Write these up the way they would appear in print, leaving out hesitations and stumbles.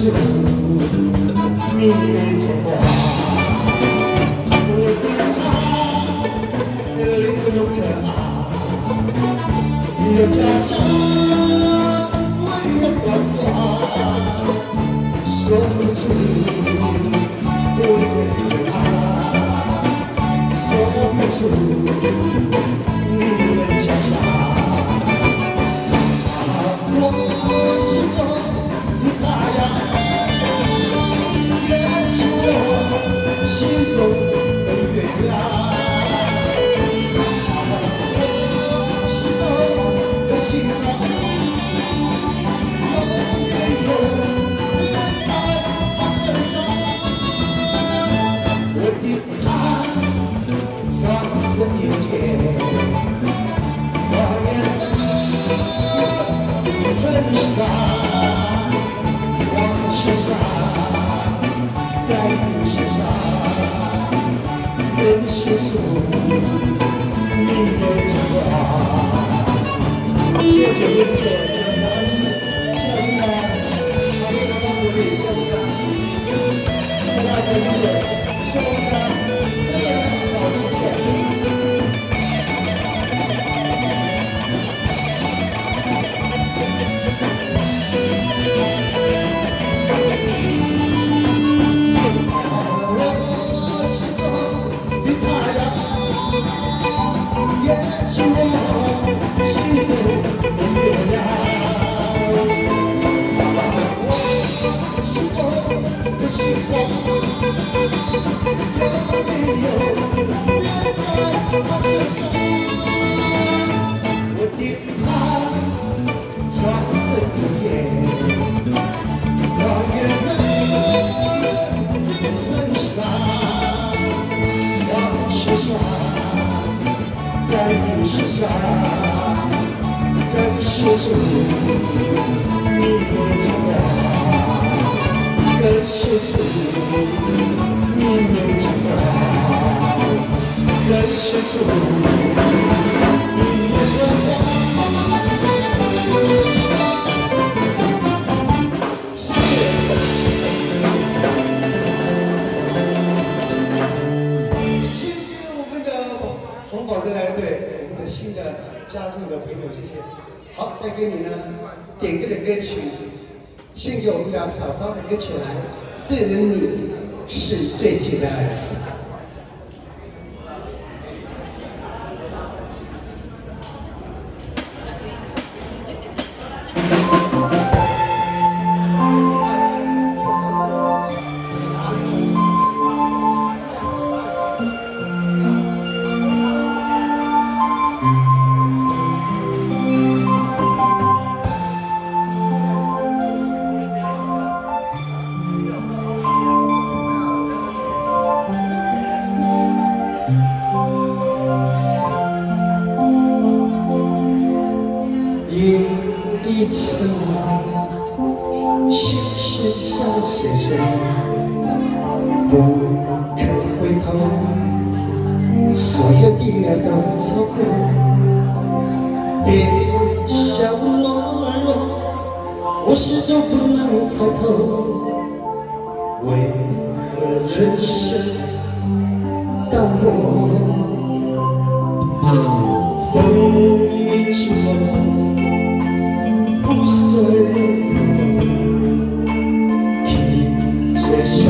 是你的存在。我的他，你的灵魂有可爱，你的家乡为我打造，说不出对的爱，说不出你的家乡。 谢谢温姐，谢谢大家，欢迎大家鼓励，谢谢大家，谢谢大家，谢谢大家，真的好谢谢。 加入的朋友，谢谢。好，带给你呢，点歌的歌曲，献给我们俩嫂嫂的歌曲来。这人你是最近的爱。 一次心事像血水，不肯回头，所有的爱都错过，别笑懦弱，我始终不能猜透，为何人生淡漠，风雨之后。 不随听着笑，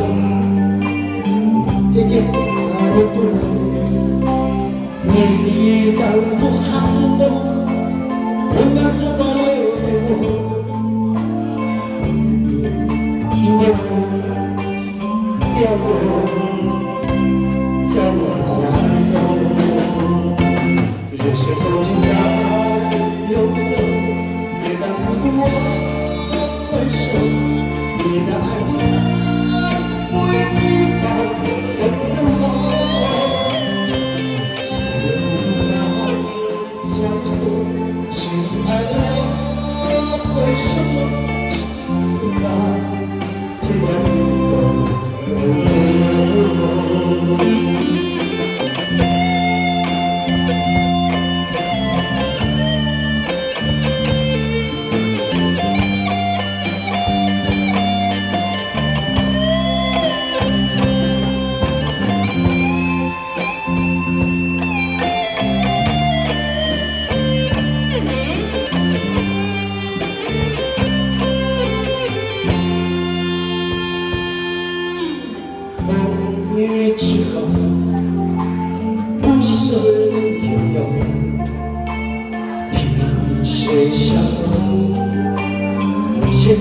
一点爱不你当作寒冬，温暖着把泪给我，我掉落在你怀中，人生风景在游走。 我回首，你的爱不在某一地方等着我。所有在相处，心爱的我，回首，不在天涯。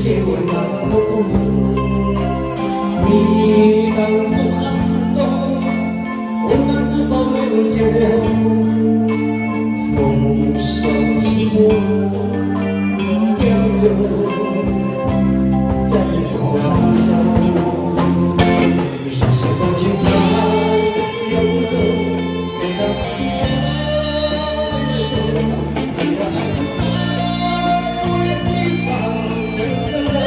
给我那么多，你让我感动，我哪知道没有给我风霜起落，掉落在你的怀中，你是谁风景在游走，每当你的手，你的爱不愿地方人的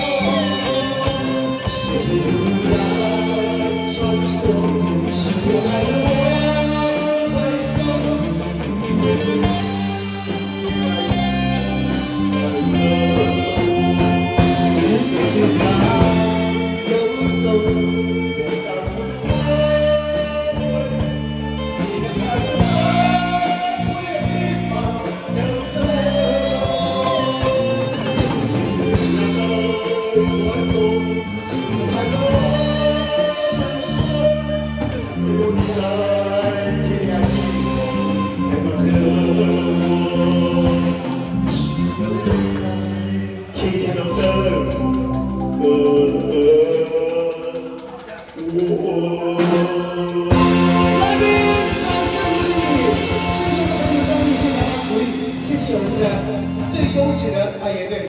谁在传说，是我爱的我回首。